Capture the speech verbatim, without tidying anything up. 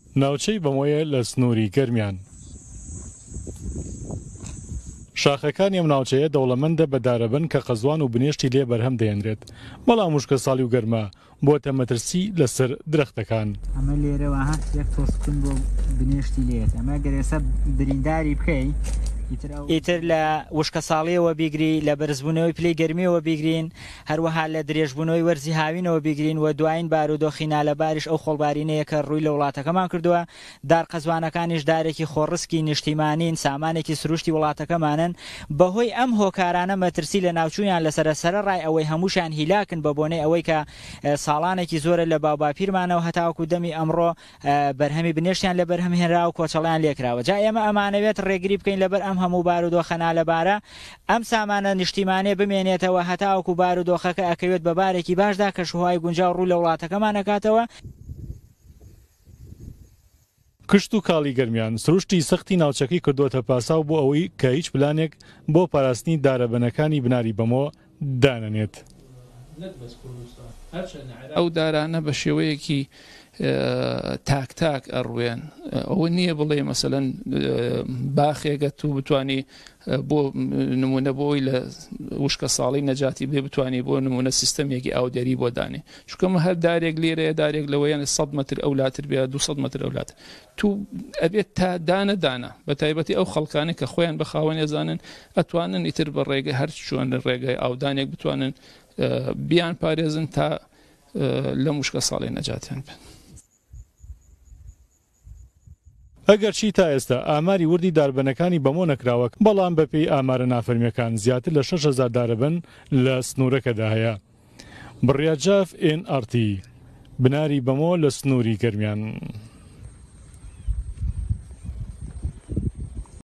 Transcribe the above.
ناوچەی بەمۆیە لە سنووری گەرمیان. شاخەکانی ئەم ناوچەیە دەوڵەمەندە بە دارەبن کە قەزوان و بنێشتی لێ بەرهەم دەهێنرێت، بەڵام وشکە ساڵی و گەرمە بۆتە مەترسی لەسەر درەختەکان. ئەمە لێرەوە هەست یەک تۆسکن بۆ بنێشتی لێت، ئەمە گەرێسە برینداری بکەی ئیتر لە وشکە ساڵیەوە بیگری، لە بەرزبوونەوەی پلەی گەرمیەوە بیگرین، هەروەها لە درێژبوونەوەی وەرزی هاوینەوە بیگرین و دوایین بارودۆخی نالەباریش ئەو خۆڵبارینەیە کە ڕووی لە وڵاتەکەمان کردووە. دار قەزوانەکانیش دارێکی خۆڕسکی نیشتیمانین، سامانێکی سروشتی وڵاتەکەمانن. بەهۆی ئەم هۆکارانە مەترسی لە ناوچویان لەسرە سەرڕای ئەوەی هەمووشان هیلاکن بە بۆنەی ئەوەی کە ساڵانێکی زۆرە لە باوباپیرمانەوە هەتاوەکو دەمی ئەمڕۆ بەرهەمی بنێشتیان لە بەرهەم هێنرا و کۆچەڵیان لێکراوە. جا ئێمە ئەمانەوێت ڕێگری بکەین لەبەر ئەم هەموو بارودۆخە لەبارە ئەم سامانە نیشتیمانێ بمێنێتەوە هەتاوەکو بارودۆخەکە ئەکەوێت بە بارێکی باشدا کە شوهای گونجاو ڕوو لە وڵاتەکەمان نەکاتەوە. کشت و کاڵی گەرمیان سروشتی سەختی ناوچەکەی کردوتە پاساو بۆ ئەوەی کە هیچ پلانێک بۆ پاراستنی دارەبەنەکانی بناری بەمۆ دانەنێت. ئەو دارانە بە شێوەیەکی تاک تاک ئەڕوێن، ئەوە نییە بڵێ مەسەلەن باخێگە تو بتانی بۆ نمونە بۆی لە وشکە ساڵی نەجاتی بێ بتانی بۆ نمونە سیستەمێکی ئاودەری بۆ دانێ، چکەمە هەر دارێک لێرەیە دارێک لەوەیان سەد متر ئەولاتر بێ دووسەد متر ئەولات تو ئەبێت تا دانە دانە بە تایبەتی ئەو خەڵکانی کە خۆیان بە خاوەن ێزانن ئەتوانن ئیتر بە ڕێگە هەر چۆن لە ڕێگەی ئاودانێک بتوانن بیان پارێزن تا لە وشکە ساڵی نەجاتیان بن. ئەگەر چی تا ئێستا ئاماری وردی داربەنەکانی بەمۆ نەکراوە، بەڵام بەپێی ئامارە نافەرمیەکان زیاتر لە شەش هەزار دارەبەن لە سنوورەکەدا هەیە. بڕیاجاف ئێن ئارتی بناری بەمۆ لە سنووری گەرمیان.